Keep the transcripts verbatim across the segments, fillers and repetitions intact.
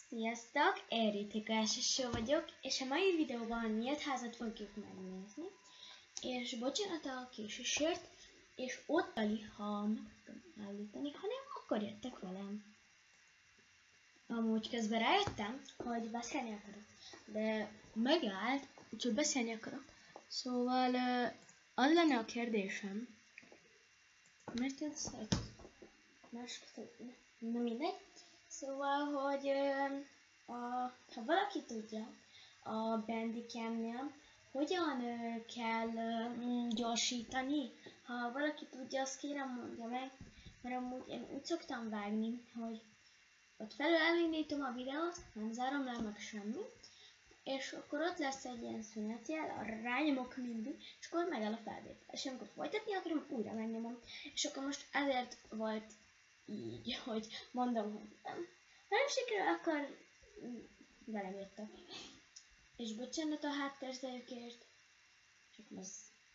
Sziasztok! Én Ritika Eseső vagyok, és a mai videóban nyílt házat fogjuk megnézni. És bocsánat a késésért, és ott ali, ha meg tudom állítani, ha nem, akkor jöttek velem. Amúgy közben rájöttem, hogy beszélni akarok, de megállt, úgyhogy beszélni akarok. Szóval uh, az lenne a kérdésem, mert ez szeret, más na mindegy. Szóval, hogy a, ha valaki tudja a Bandicamnél, hogyan ö, kell ö, gyorsítani, ha valaki tudja, azt kérem mondja meg, mert amúgy én úgy szoktam vágni, hogy ott felül elindítom a videót, nem zárom le meg semmi, és akkor ott lesz egy ilyen szünetjel, arra rányomok mindig, és akkor megáll a felvétel. És amikor folytatni akarom, újra megnyomom. És akkor most ezért volt így, hogy mondom, hogy nem. Ha nem sikerül, akkor velem jöttek. És bocsánat a háttérzajokért, csak most,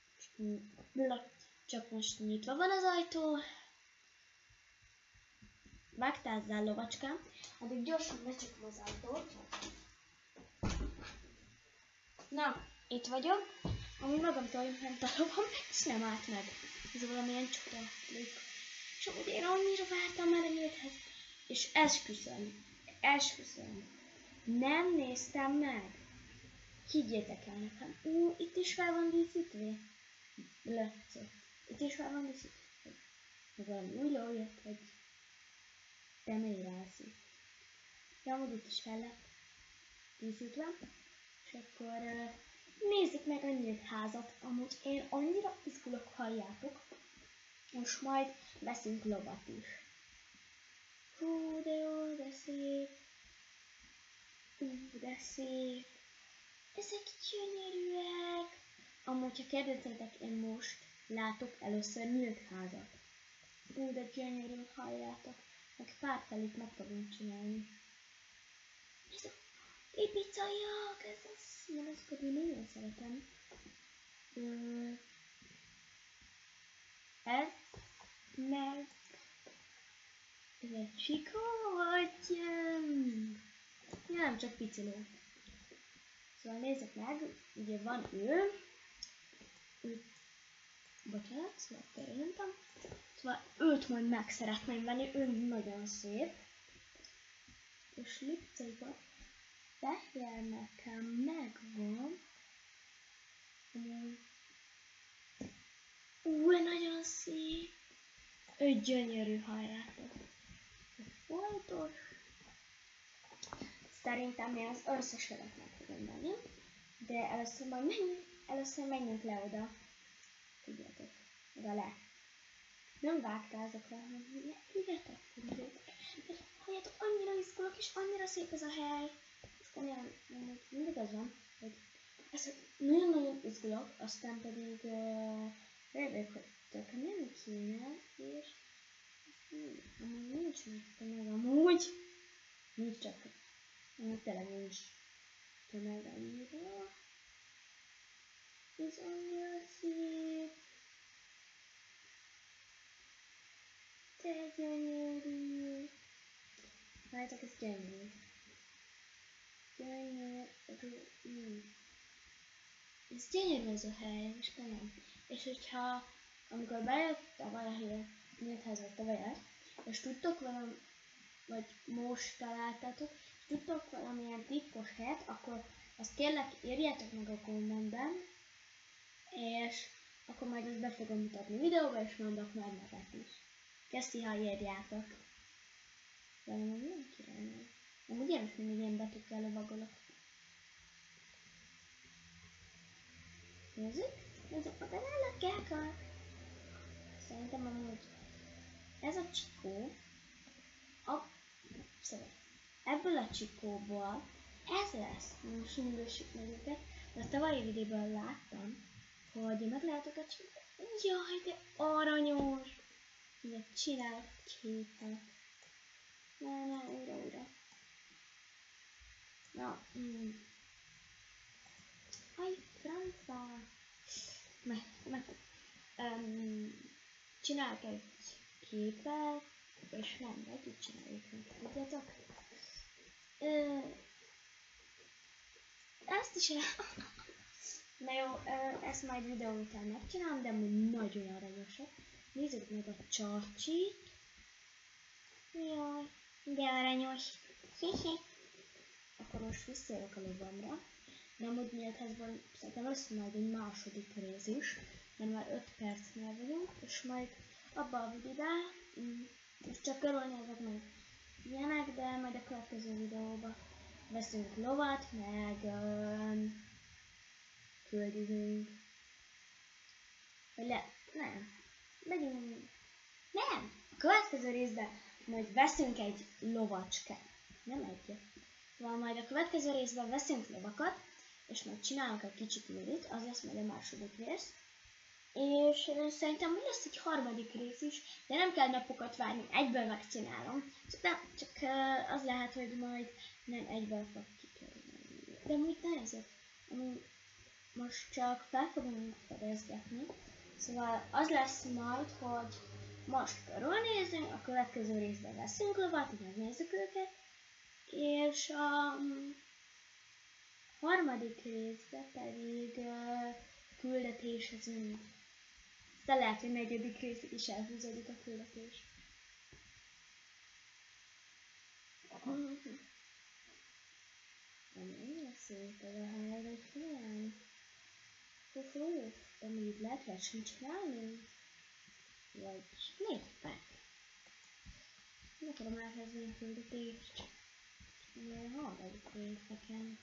csak most nyitva van az ajtó. Vágtázzál, lovacskám, addig gyorsan becsukom az ajtót. Na, itt vagyok, ami magamtól ment a lovam, és nem állt meg. Ez valamilyen csoda. És amúgy én annyira vártam már a nyílthez. És esküszöm, esküszöm, nem néztem meg. Higgyétek el nekem. Ú, itt is fel van díszítve. Löccök. Itt is fel van díszítve. Meg valami új ló jött, vagy remélyre elszik. Ja, amúgy itt is fel lett díszítve. És akkor uh, nézzük meg a nyílt házat. Amúgy én annyira izgulok, halljátok. Most majd veszünk lovat is. Hú, de jó, de szép. Ú, de szép. Ezek gyönyörűek. Amúgy, ha kérdeztétek, én most látok először nyílt házat. Ú, de gyönyörű, halljátok. Meg pár felét meg fogunk csinálni. Ez a pipicajak, ez az, én azokat én nagyon szeretem. Ö, ez, meg ez egy csikó, vagy um, nem, csak piciló. Szóval nézzük meg, ugye van ő, ő bocsánat, szóval terültem. Szóval őt majd meg szeretném venni, ő nagyon szép. És lipcaiba fehér nekem megvan. Ú, nagyon szép. Ő gyönyörű, halljátok. Foltos. Szerintem én az összeset meg fogom venni. De először majd menjünk, először menjünk le oda. Tudjátok, oda le. Nem vágtázok rá, hanem higgyátok, tudjátok. Halljátok, annyira izgulok, és annyira szép ez a hely. És komolyan, mindig az van, hogy ezt nagyon-nagyon izgulok, aztán pedig uh, rájövök, hogy tök nem kéne, és amúgy nincs meg amúgy. Nincs csak, amúgy tényleg nincs tömeg annyira. Ez annyira szép. De gyönyörű. Várjátok, ez gyönyörű. Gyönyörű. Ez gyönyörű ez a hely, és nem. És hogyha, amikor bejött a valahol nyílt házat tavaly, és tudtok valami, vagy most találtátok, és tudtok valamilyen titkos helyet, akkor azt kérlek írjátok meg a kommentben, és akkor majd ezt be fogom mutatni videóba, és mondok meg nevet is. Köszi, ha írjátok. Valami milyen király. Amúgy én is mindig ilyen betűkkel lovagolok. Nézzük? Nézzük, oda lelökják. Szerintem amúgy ez a csikó, a, szóval ebből a csikóból ez lesz. Most mindősít meg őket, de a tavalyi videóban láttam, hogy meg lehetek a csikót. Jaj, de aranyos! Ugye csinálok képet. Ne, ne, újra, újra. Na, mm. Aj, francba! Meg, meg, um, csinálok egy képet, és nem, együtt csináljuk meg, tudjátok? Ö, ezt is el... Na jó, ezt majd videó után megcsinálom, de amúgy nagyon aranyosak. Nézzük meg a csarcsit. Jaj, de aranyos. Hihi. Akkor most visszajövök a lovamra. De amúgy nyíltházban szerintem lesz majd egy második rész is, mert már öt percnél vagyunk, és majd abba a videóban, most csak körülnézek meg ilyenek, de majd a következő videóban veszünk lovat, meg um, küldözünk. Vagy le, nem, megyünk, nem, a következő részben majd veszünk egy lovacskát, nem egyet. Szóval majd a következő részben veszünk lovakat, és majd csinálunk egy kicsit lövit, az lesz majd a második rész. És uh, szerintem lesz egy harmadik rész is, de nem kell napokat várni, egyből megcsinálom. Csak, nem, csak uh, az lehet, hogy majd nem egyből fog kikerülni. De mit nehézek? Most csak fel fogunk fedezgetni. Szóval az lesz majd, hogy most körülnézünk, a következő részben veszünk lovat, megnézzük őket, és a um, harmadik részben pedig uh, küldetéshez mind. De lehet, hogy negyedik részig is elhúzódik a küldetés. Mennyire szép ez a hely, vagy nem? Fufú, de még lehet versenyt csinálni? Vagy népek? Nem akarom elkezdeni a küldetést. Mert harmadik részeken.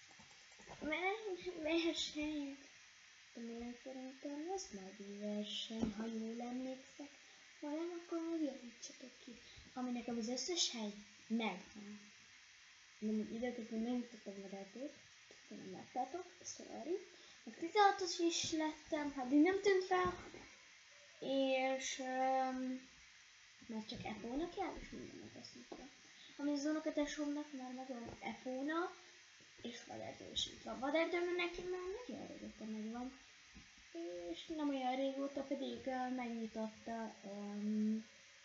Versenyt! De miért szerintem lesz majd egy verseny, ha jól emlékszek. Ha nem, akkor meg javítsatok ki. Ami nekem az összes hely megvan. Nem időközben megmutatom a redőt, de nem láttátok, sorry. Meg tizenhatos is lettem, hát így nem tűnt fel. És um, mert csak Epónak jár, és mindennek ezt mutatja. Ami az unokatesomnak már megvan Epóna, és vaderdő is itt van. Vaderdőben neki már nagyon régóta megvan. És nem olyan régóta pedig uh, megnyitotta um,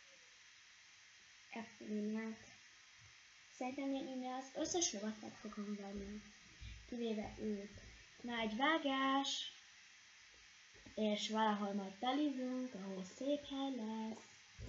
Epónát. Szerintem én az összes lovat meg fogom venni, kivéve őt. Na, egy vágás, és valahol majd telizünk, ahol szép hely lesz.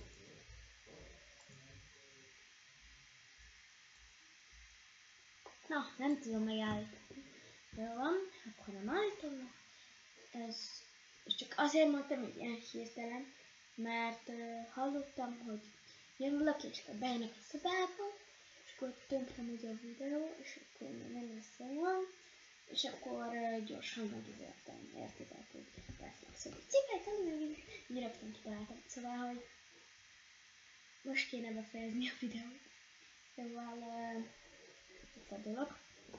Na, nem tudom megállítani. Jó van, akkor nem állítom. Ez, és csak azért mondtam, hogy ilyen hirtelen, mert uh, hallottam, hogy jön valaki, és akkor bejönnek a szobába, és akkor tönkre megy a videó, és akkor nem lesz olyan, és akkor uh, gyorsan megizéltem, értitek, hogy reflexok. Cipet, ami megint így rögtön kitaláltam. Szóval, hogy most kéne befejezni a videót. Szóval uh, itt a dolog.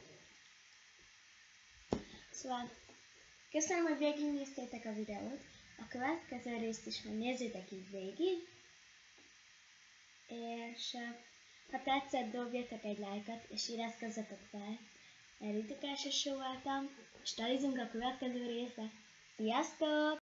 Szóval köszönöm, hogy végignéztétek a videót. A következő részt is majd nézzétek így végig. És uh, ha tetszett, dobjatok egy lájkot, és iratkozzatok fel. Mert itt a Kásás Show voltam, és találkozunk a következő részben. Sziasztok!